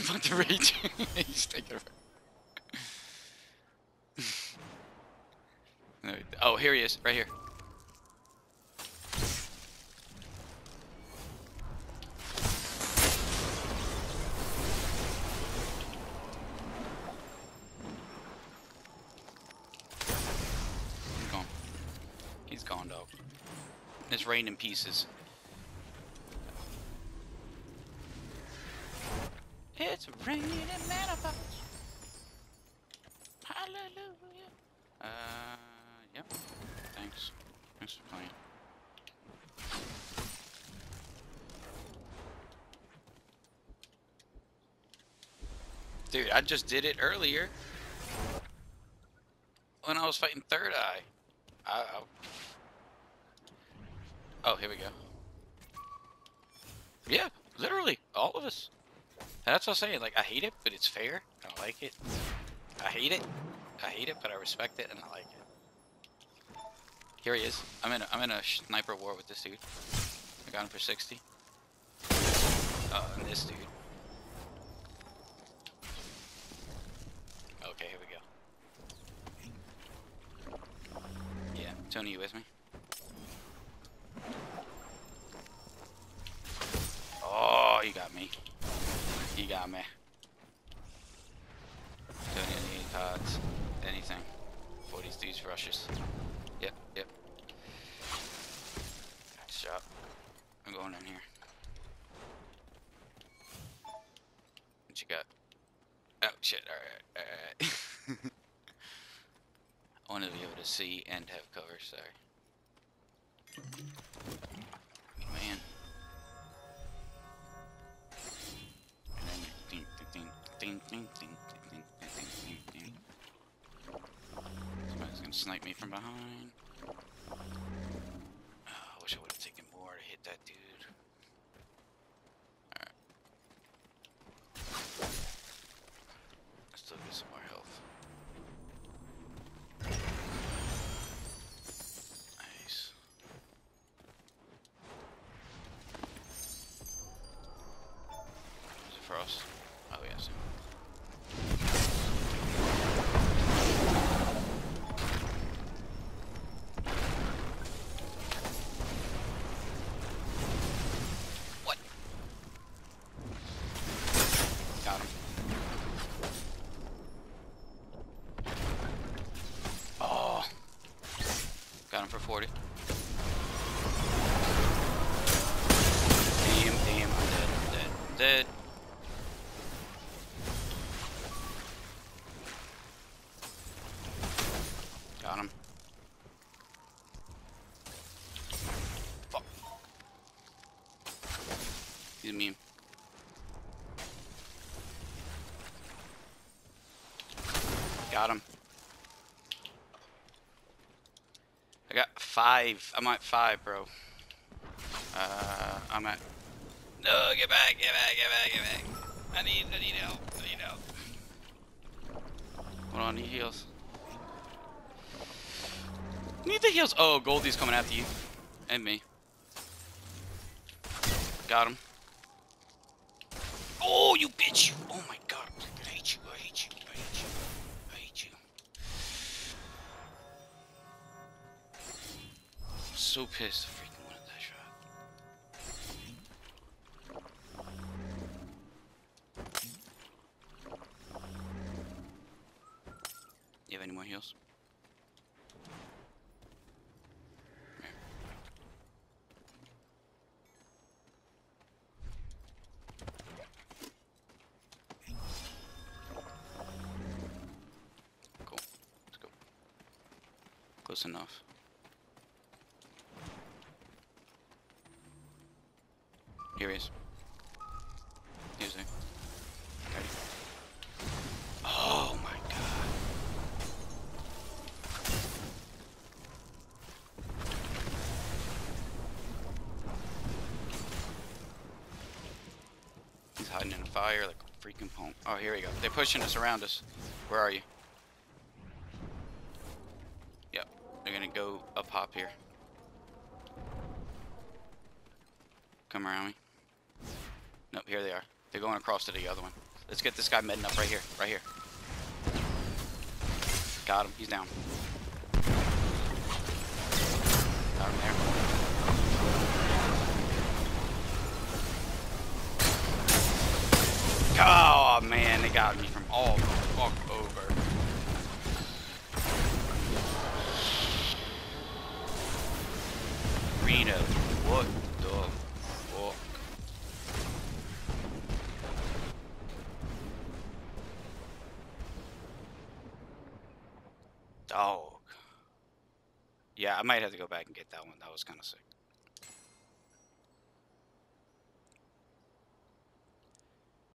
I'm about to rage. He's taking it. Oh, here he is, right here. He's gone. He's gone, dog. It's rained in pieces. It's raining in Manifest. Hallelujah. Yep. Thanks. Thanks for playing. Dude, I just did it earlier. When I was fighting Third Eye. Oh, here we go. Yeah, literally. All of us. That's what I'm saying. Like, I hate it, but it's fair. I like it. I hate it. I hate it, but I respect it, and I like it. Here he is. I'm in a sniper war with this dude. I got him for 60. And this dude. Okay, here we go. Yeah, Tony, you with me? Oh, you got me. He got me. Tony, I need pods. Anything. For these dudes rushes. Yep, yep. Shot. I'm going in here. What you got? Oh shit, alright. I want to be able to see and have cover, sorry. Man. And then ding, ding, ding, ding, ding, ding, ding, ding, ding. Somebody's gonna snipe me from behind. Oh, I wish I would have taken more to hit that dude. Alright. I still get some more health. Nice. Is it Frost? Oh, yes. What? Got him. Oh. Got him for 40. Damn, I'm dead, I'm dead. Got him. Fuck. He's a meme. Got him. I got 5. I'm at 5, bro. I'm at... No, get back, get back, get back, get back. I need help, I need help. Hold on, I need heals. Need the heals. Oh, Goldie's coming after you. And me. Got him. Oh, you bitch. Oh my god. I hate you. I hate you. I hate you. I hate you. I'm so pissed. I freaking wanted that shot. You have any more heals? Close enough. Here he is. Here's him. Ready? Oh my god. He's hiding in the fire like a freaking punk. Oh, here we go. They're pushing us around us. Where are you? Yep. They're gonna go up hop here. Come around me. Nope, here they are. They're going across to the other one. Let's get this guy medding up right here. Right here. Got him. He's down. Got him there. Oh, man. They got me from all the fuck over. Reno. What the fuck? Dog. Yeah, I might have to go back and get that one. That was kind of sick.